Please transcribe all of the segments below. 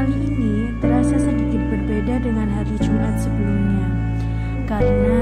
kali ini terasa sedikit berbeda dengan hari Jumat sebelumnya, karena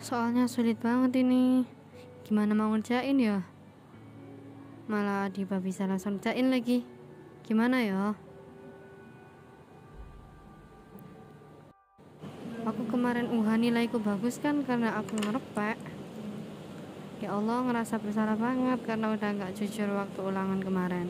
Soalnya sulit banget ini. Gimana mau ngerjain ya? Malah Diva bisa langsung ngerjain lagi. Gimana ya? Aku kemarin nilaiku bagus kan karena aku ngerepek. Ya Allah, ngerasa bersalah banget karena udah gak jujur waktu ulangan kemarin.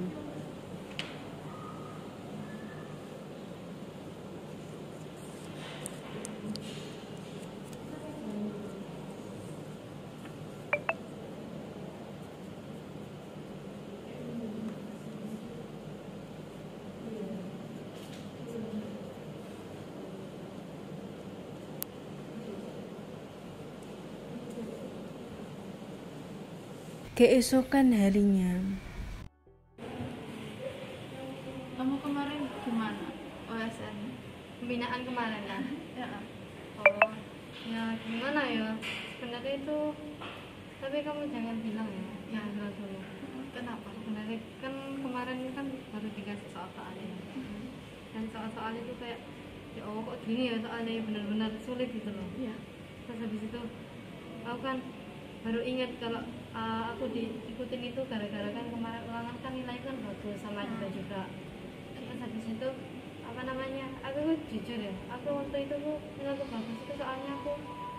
Keesokan harinya, Kamu kemarin gimana OSN? Pembinaan kemarin kan? Ya. Oh, ya gimana ya? Sebenarnya itu, tapi kamu jangan bilang ya. Jangan bilang dulu. Kenapa? Sebenarnya kan kemarin kan baru dikasih soal-soalnya. Dan soal-soal itu kayak, ya Allah kok gini ya soalnya, benar-benar sulit gitu loh. Iya. Terus habis itu aku kan baru ingat kalau aku diikutin itu gara-gara kan kemarin ulangan kan nilai kan bagus sama juga. Terus habis itu apa namanya, aku jujur ya, aku waktu itu tuh nilaiku bagus itu soalnya aku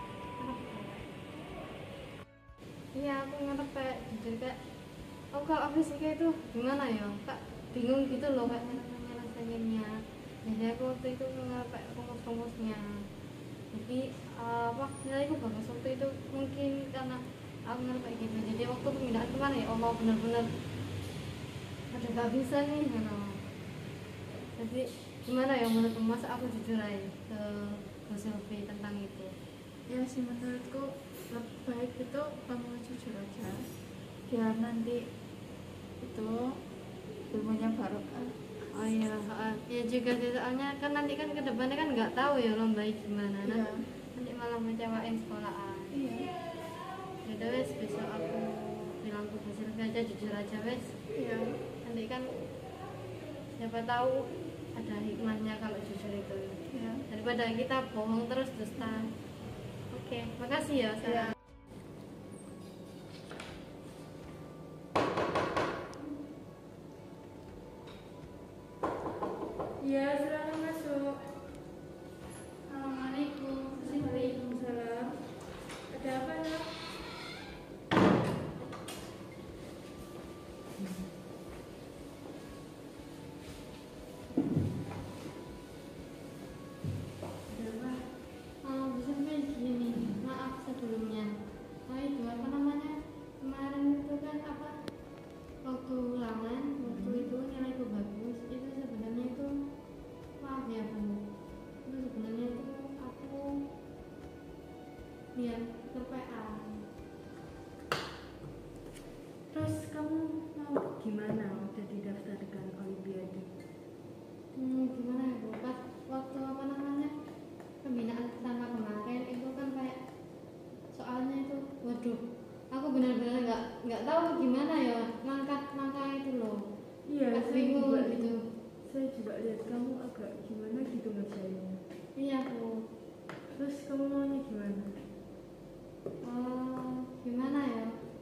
aku ngerepek jujur kayak kalau fisika itu gimana ya kak, bingung gitu loh kayak nyelesainnya. Jadi aku waktu itu ngerepek rumus-rumusnya. Jadi nilaiku bagus waktu itu mungkin karena aku ngerepek gitu. Jadi waktu pembinaan kemarin ya Allah benar-benar ada gak bisa nih gitu. Jadi gimana ya menurutku, masa aku jujur aja ke Silvi tentang itu? Ya sih, menurutku lebih baik itu kamu jujur aja biar nanti itu ilmunya barokah. Oh iya, ya juga sih, soalnya kan nanti kan ke depannya kan nggak tahu ya lomba gimana. Iya. Nanti malah mengecewain sekolahan. Iya. Yaudah wes, besok aku bilang ke Bu Silvi aja jujur aja wes. Iya. Nanti kan siapa tahu ada hikmahnya kalau jujur itu. Iya. Daripada kita bohong terus dusta. Oke, makasih ya. Iya. ya silakan masuk. Assalamualaikum. Waalaikumsalam. Ada apa nak? Bu Silvi gini, maaf sebelumnya. Itu apa namanya, kemarin itu kan apa, waktu ulangan waktu itu nilaiku bagus itu sebenarnya itu, maaf ya Bu, itu sebenarnya itu aku lihat ke PA. Terus kamu mau gimana udah didaftarkan Olimpiade? Gimana ya Bu, pas waktu apa namanya pembinaan pertama kemarin itu kan kayak soalnya itu, waduh, aku benar-benar nggak tahu gimana ya langkah itu loh. Iya, Kayak saya bingung juga gitu. Saya juga lihat kamu agak gimana gitu ngerjainnya. Iya Bu. Terus kamu maunya gimana? Gimana ya?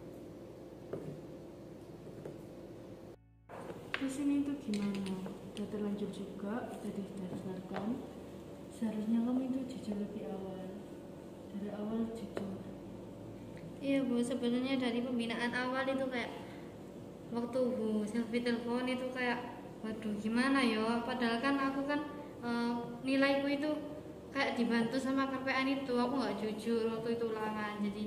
Terus ini tuh gimana? Udah terlanjur juga, udah didaftarkan. Seharusnya kamu itu jujur lebih awal. Dari awal jujur. Iya Bu, sebenarnya dari pembinaan awal itu kayak waktu Bu Silvi telepon itu kayak waduh gimana ya, padahal kan aku kan nilaiku itu kayak dibantu sama KPN itu, aku nggak jujur waktu itu ulangan. Jadi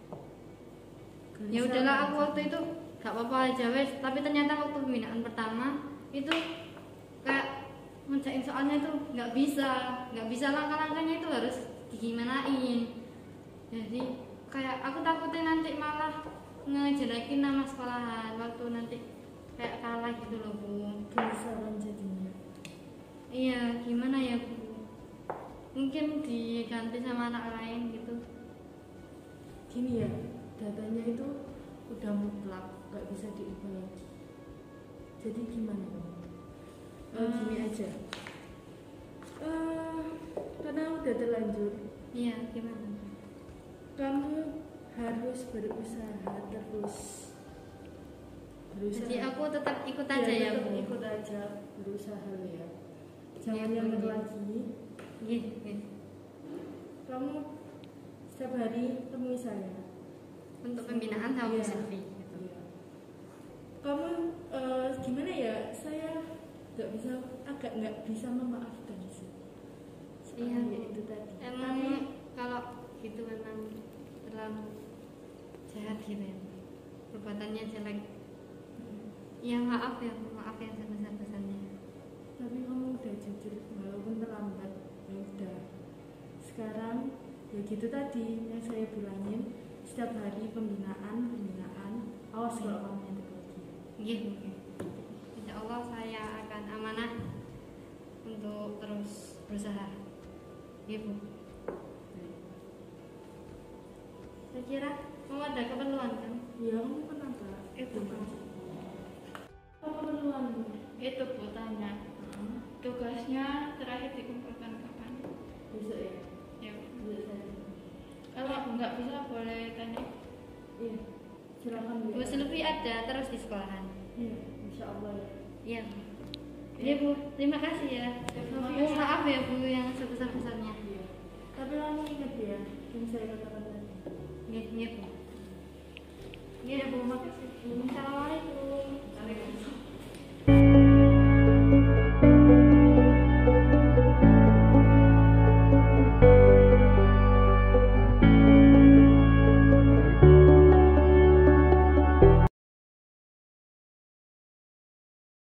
ya udahlah, aku waktu itu gak apa-apa aja wes. Tapi ternyata waktu pembinaan pertama itu kayak ngerjain soalnya itu nggak bisa langkah-langkahnya itu harus digimanain. Jadi kayak aku takutnya nanti malah ngejelekin nama sekolahan waktu nanti kayak kalah gitu loh Bu. Penasaran jadinya. Iya, gimana ya Bu, mungkin diganti sama anak lain gitu. Gini ya, datanya itu udah mutlak, nggak bisa diubah lagi. Jadi gimana? Gini aja. Karena udah terlanjur. Iya, gimana? kamu harus berusaha terus. Jadi aku tetap ikut aja ya, tetap Bu. ikut aja, berusaha ya. Iya, Jangan Bu. nyamper lagi. Iya. Kamu setiap hari temui saya. Untuk pembinaan sama Bu Iya. Silvi gitu. Iya. Kamu gimana ya? Saya agak nggak bisa memaafkan sih. Iya, Soalnya Bu. itu tadi. Emang kalau gitu memang terlalu jahat gitu ya, perbuatannya jelek. Ya maaf ya Bu, maaf yang sebesar-besarnya. Tapi kamu udah jujur walaupun terlambat. Ya udah. Sekarang ya gitu tadi yang saya bilangin, setiap hari pembinaan. Awas kalau kamu nyontek lagi. Iya Bu. Insya Allah saya akan amanah untuk terus berusaha. Iya Bu. Saya kira kamu ada keperluan kan? Ya kamu kenapa? Itu Bu. Apa keperluan? Itu Bu tanya. Tugasnya terakhir dikumpulkan kapan? Besok ya? Ya. Besok saya. Kalau nggak bisa boleh tanya. Iya. Silakan Bu Silvi ada terus di sekolahan. Iya, insya Allah ya. Iya Bu. Iya Bu, terima kasih ya. Terima Bu, kasih. maaf ya Bu yang sebesar-besarnya. Iya. Tapi kamu ingat ya, yang saya katakan tadi. Iya Bu. Iya Bu, makasih. Assalamualaikum.